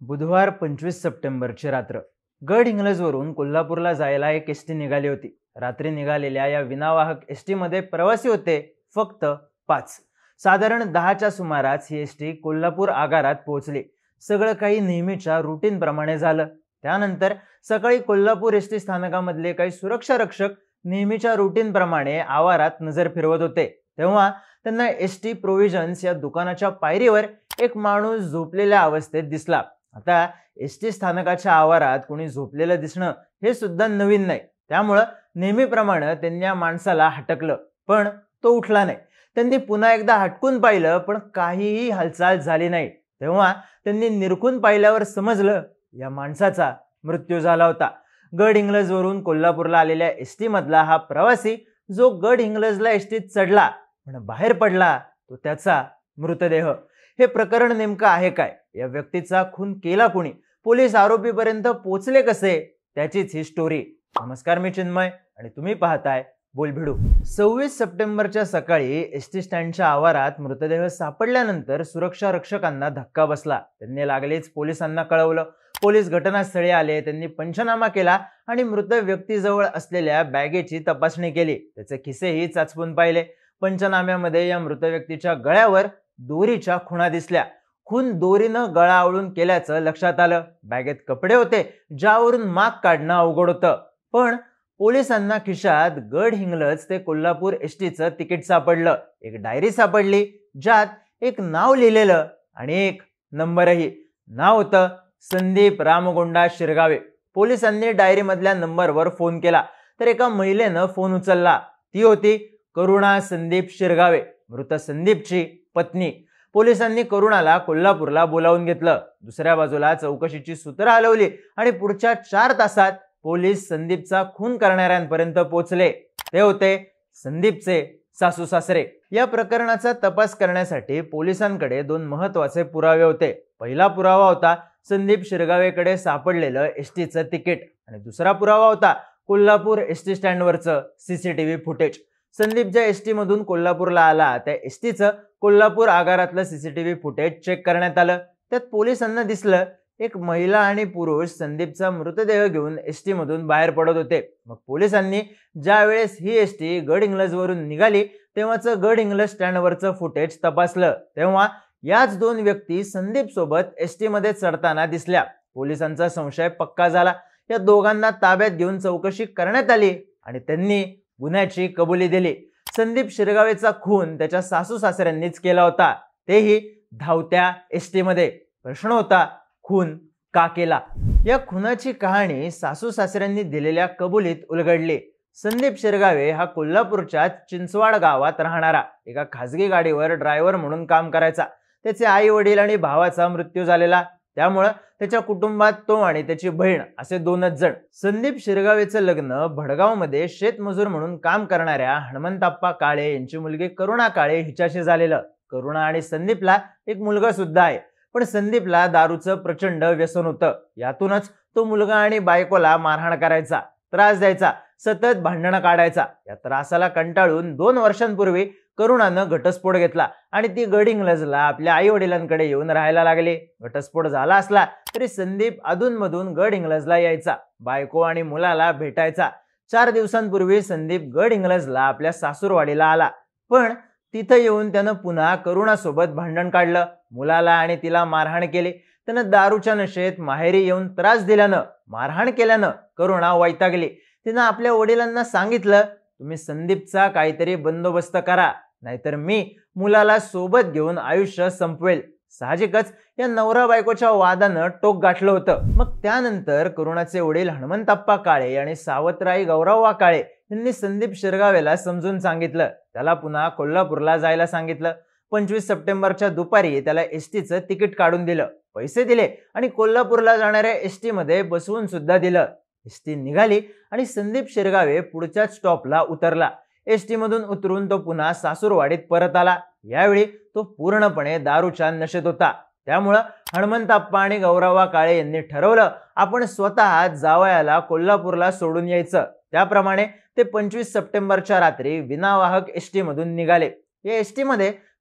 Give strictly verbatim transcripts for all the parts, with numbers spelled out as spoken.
बुधवार पंचवीस सप्टेंबरची रात्र. गडहिंग्लजवरून कोल्हापूरला जायला एक एसटी निघाली होती. रात्री निघालेल्या या विनावाहक एसटी मध्ये प्रवासी होते फक्त पाच. साधारण दहाच्या सुमारास ही एसटी कोल्हापूर आगारात पोहोचली. सगळं काही नेहमीच्या रुटीन प्रमाणे झालं. त्यानंतर सकाळी कोल्हापूर एसटी स्थानकामधले काही सुरक्षा रक्षक नेहमीच्या रुटीन प्रमाणे आवारात नजर फिरवत होते. तेव्हा त्यांना एसटी प्रोव्हिजन्स या दुकानाच्या पायरीवर एक माणूस झोपलेल्या अवस्थेत दिसला. आता एसटी स्थानकाच्या आवारात कोणी झोपलेलं दिसणं हे सुद्धा नवीन नाही. त्यामुळं नेहमीप्रमाणे त्यांनी या माणसाला हटकलं, पण तो उठला नाही. त्यांनी पुन्हा एकदा हटकून पाहिलं, पण काहीही हालचाल झाली नाही. तेव्हा त्यांनी निरखून पाहिल्यावर समजलं या माणसाचा मृत्यू झाला होता. गडहिंग्लजवरून कोल्हापूरला आलेल्या एसटी मधला हा प्रवासी जो गडहिंग्लजला एसटीत चढला पण बाहेर पडला, तो त्याचा मृतदेह. हे प्रकरण नेमकं आहे काय? या व्यक्तीचा खून केला कोणी? पोलीस आरोपीपर्यंत पोहोचले कसे? त्याचीच ही स्टोरी. नमस्कार, मी चिन्मय आणि तुम्ही पाहताय बोलभिडू. सव्वीस सप्टेंबरच्या सकाळी एसटी स्टँडच्या आवारात मृतदेह सापडल्यानंतर सुरक्षा रक्षकांना धक्का बसला. त्यांनी लागलीच पोलिसांना कळवलं. पोलीस घटनास्थळी आले. त्यांनी पंचनामा केला आणि मृत व्यक्तीजवळ असलेल्या बॅगेची तपासणी केली. त्याचे खिसेही चाचपून पाहिले. पंचनाम्यामध्ये या मृत व्यक्तीच्या गळ्यावर दोरीच्या खुणा दिसल्या. खून दोरीनं गळा आवळून केल्याचं लक्षात आलं. बॅगेत कपडे होते ज्यावरून माग काढणं अवघड होतं. पण पोलिसांना खिशात गडहिंग्लज ते कोल्हापूर एसटीचं तिकीट सापडलं. एक डायरी सापडली ज्यात एक नाव लिहिलेलं आणि एक नंबरही. नाव होतं संदीप रामगोंडा शिरगावे. पोलिसांनी डायरी मधल्या नंबरवर फोन केला तर एका महिलेनं फोन उचलला. ती होती करुणा संदीप शिरगावे, मृत संदीपची पत्नी. पोलिसांनी करुणाला कोल्हापूरला बोलावून घेतलं. दुसऱ्या बाजूला चौकशीची सूत्र हलवली आणि पुढच्या चार तासात पोलीस संदीपचा खून करणाऱ्यांपर्यंत पोहोचले. ते होते संदीपचे सासू सासरे. या प्रकरणाचा तपास करण्यासाठी पोलिसांकडे दोन महत्वाचे पुरावे होते. पहिला पुरावा होता संदीप शिरगावेकडे सापडलेलं एसटीचं तिकीट आणि दुसरा पुरावा होता कोल्हापूर एसटी स्टँडवरचं सीसीटीव्ही फुटेज. संदीप ज्या एसटी मधून कोल्हापूरला आला त्या एसटीचं कोल्हापूर आगारातलं सीसीटीव्ही फुटेज चेक करण्यात आलं. त्यात पोलिसांना दिसलं एक महिला आणि पुरुष संदीपचा मृतदेह घेऊन एसटी मधून बाहेर पडत होते. मग पोलिसांनी ज्या वेळेस ही एसटी गडहिंग्लजवरून निघाली तेव्हाचं गडहिंग्लज स्टँडवरचं फुटेज तपासलं तेव्हा याच दोन व्यक्ती संदीप सोबत एसटी मध्ये चढताना दिसल्या. पोलिसांचा संशय पक्का झाला. या दोघांना ताब्यात घेऊन चौकशी करण्यात आली आणि त्यांनी गुन्ह्याची कबुली दिली. संदीप शिरगावेचा खून त्याच्या सासू सासऱ्यांनीच केला होता, तेही धावत्या एसटी मध्ये. प्रश्न होता खून का केला? या खुनाची कहाणी सासू सासऱ्यांनी दिलेल्या कबुलीत उलगडली. संदीप शिरगावे हा कोल्हापूरच्या चिंचवाड गावात राहणारा एका खासगी गाडीवर ड्रायव्हर म्हणून काम करायचा. त्याचे आई वडील आणि भावाचा मृत्यू झालेला. त्यामुळं त्याच्या कुटुंबात तो आणि त्याची बहीण असे दोनच जण. संदीप शिरगावेचं लग्न भडगाव मध्ये शेतमजूर म्हणून काम करणाऱ्या हनुमंताप्पा काळे यांची मुलगी करुणा काळे हिच्याशी झालेलं. करुणा आणि संदीपला एक मुलगा सुद्धा आहे. पण संदीपला दारूचं प्रचंड व्यसन होतं. यातूनच तो मुलगा आणि बायकोला मारहाण करायचा, त्रास द्यायचा, सतत भांडणं काढायचा. या त्रासाला कंटाळून दोन वर्षांपूर्वी करुणानं घटस्फोट घेतला आणि ती गडहिंग्लजला आपल्या आई वडिलांकडे येऊन राहायला लागली. घटस्फोट झाला असला तरी संदीप अधूनमधून गडहिंग्लजला यायचा, बायको आणि मुलाला भेटायचा. चार दिवसांपूर्वी संदीप गडहिंग्लजला आपल्या सासूरवाडीला आला. पण तिथं येऊन त्यानं पुन्हा करुणासोबत भांडण काढलं, मुलाला आणि तिला मारहाण केली. त्यानं दारूच्या नशेत माहेरी येऊन त्रास दिल्यानं, मारहाण केल्यानं करुणा वैतागली. तिनं आपल्या वडिलांना सांगितलं, तुम्ही संदीपचा काहीतरी बंदोबस्त करा, नाहीतर मी मुलाला सोबत घेऊन आयुष्य संपवेल. साहजिकच या नवरा बायकोच्या वादानं टोक गाठलं होतं. मग त्यानंतर करुणाचे वडील हनुमंताप्पा काळे आणि सावत्राई गौरव्वा काळे यांनी संदीप शिरगावेला समजून सांगितलं. त्याला पुन्हा कोल्हापूरला जायला सांगितलं. पंचवीस सप्टेंबरच्या दुपारी त्याला एसटीचं तिकीट काढून दिलं, पैसे दिले आणि कोल्हापूरला जाणाऱ्या एसटी मध्ये बसवून सुद्धा दिलं. एसटी निघाली आणि संदीप शिरगावे पुढच्याच स्टॉपला उतरला. एसटी मधून उतरून तो पुन्हा सासूरवाडीत परत आला. यावेळी तो पूर्णपणे दारूच्या नशेत होता. त्यामुळं हनुमंताप्पा आणि गौरव्वा काळे यांनी ठरवलं आपण स्वतः जावयाला कोल्हापूरला सोडून यायचं. त्याप्रमाणे ते पंचवीस सप्टेंबरच्या रात्री विनावाहक एसटी मधून निघाले. या एसटी मध्ये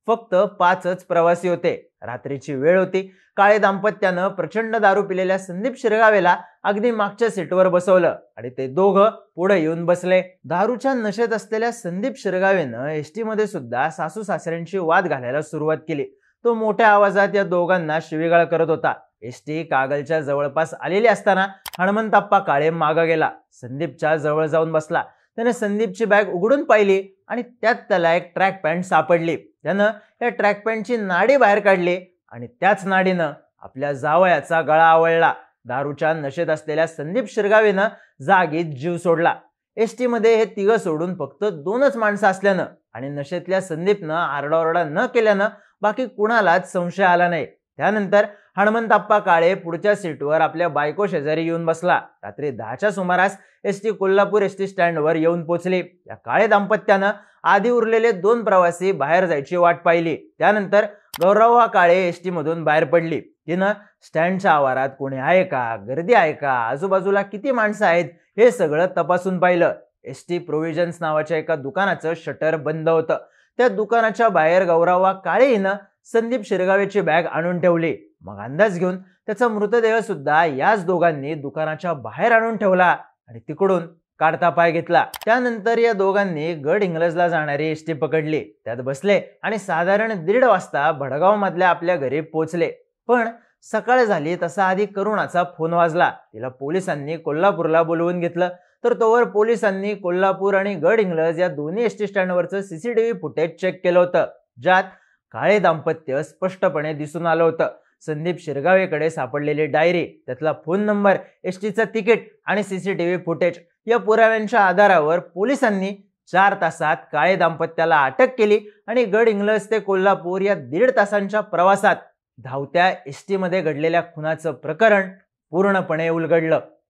फक्त पाचच प्रवासी होते. रात्रीची वेळ होती. काळे दाम्पत्यानं प्रचंड दारू पिलेल्या संदीप शिरगावेला अगदी मागच्या सीटवर बसवलं आणि ते दोघं पुढे येऊन बसले. दारूच्या नशेत असलेल्या संदीप शिरगावेनं एसटी मध्ये सुद्धा सासू सासऱ्यांची वाद घालायला सुरुवात केली. तो मोठ्या आवाजात या दोघांना शिवीगाळ करत होता. एसटी कागलच्या जवळपास आलेली असताना हनुमंतप्पा काळे मागे गेला. संदीपच्या जवळ जाऊन बसला. त्याने संदीपची बॅग उघडून पाहिली आणि त्यात त्याला एक ट्रॅक पॅन्ट सापडली. त्यानं या ट्रॅक पॅन्टची नाडी बाहेर काढली आणि त्याच नाडीनं आपल्या जावयाचा गळा आवळला. दारूच्या नशेत असलेल्या संदीप शिरगावेनं जागीच जीव सोडला. एसटी मध्ये हे तिघं सोडून फक्त दोनच माणसं असल्यानं आणि नशेतल्या संदीपनं आरडाओरडा न केल्यानं बाकी कुणालाच संशय आला नाही. त्यानंतर हनुमंतप्पा काळे पुढच्या सीटवर आपल्या बायको शेजारी येऊन बसला. रात्री दहाच्या सुमारास एसटी कोल्हापूर एसटी स्टँडवर येऊन पोहोचली. या काळे दाम्पत्यानं आधी उरलेले दोन प्रवासी बाहेर जायची वाट पाहिली. त्यानंतर गौरव काळे एसटी मधून बाहेर पडली. तिनं स्टँडच्या आवारात कोणी आहे का, गर्दी आहे का, आजूबाजूला किती माणसं आहेत हे सगळं तपासून पाहिलं. एसटी प्रोव्हिजन्स नावाच्या एका दुकानाचं शटर बंद होतं. त्या दुकानाच्या बाहेर गौरव काळे हिनं संदीप शिरगावेची बॅग आणून ठेवली. मग अंदाज घेऊन त्याचा मृतदेह सुद्धा याच दोघांनी दुकानाच्या बाहेर आणून ठेवला आणि तिकडून काढता पाय घेतला. त्यानंतर या दोघांनी गड इंग्लजला जाणारी एसटी पकडली. त्यात बसले आणि साधारण दीड वाजता भडगाव मधल्या आपल्या घरी पोहोचले. पण सकाळ झाली तसा आधी करुणाचा फोन वाजला. तिला पोलिसांनी कोल्हापूरला बोलवून घेतलं. तर तोवर पोलिसांनी कोल्हापूर आणि गड इंग्लज या दोन्ही एसटी स्टँडवरचं सीसीटीव्ही फुटेज चेक केलं होतं, ज्यात काळे दाम्पत्य स्पष्टपणे दिसून आलं होतं. संदीप शिरगावेकडे सापडलेली डायरी, त्यातला फोन नंबर, एसटीचं तिकीट आणि सीसीटीव्ही फुटेज या पुराव्यांच्या आधारावर पोलिसांनी चार तासात काळे दाम्पत्याला अटक केली आणि गड इंग्लज ते कोल्हापूर या दीड तासांच्या प्रवासात धावत्या एसटी मध्ये घडलेल्या खुनाचं प्रकरण पूर्णपणे उलगडलं.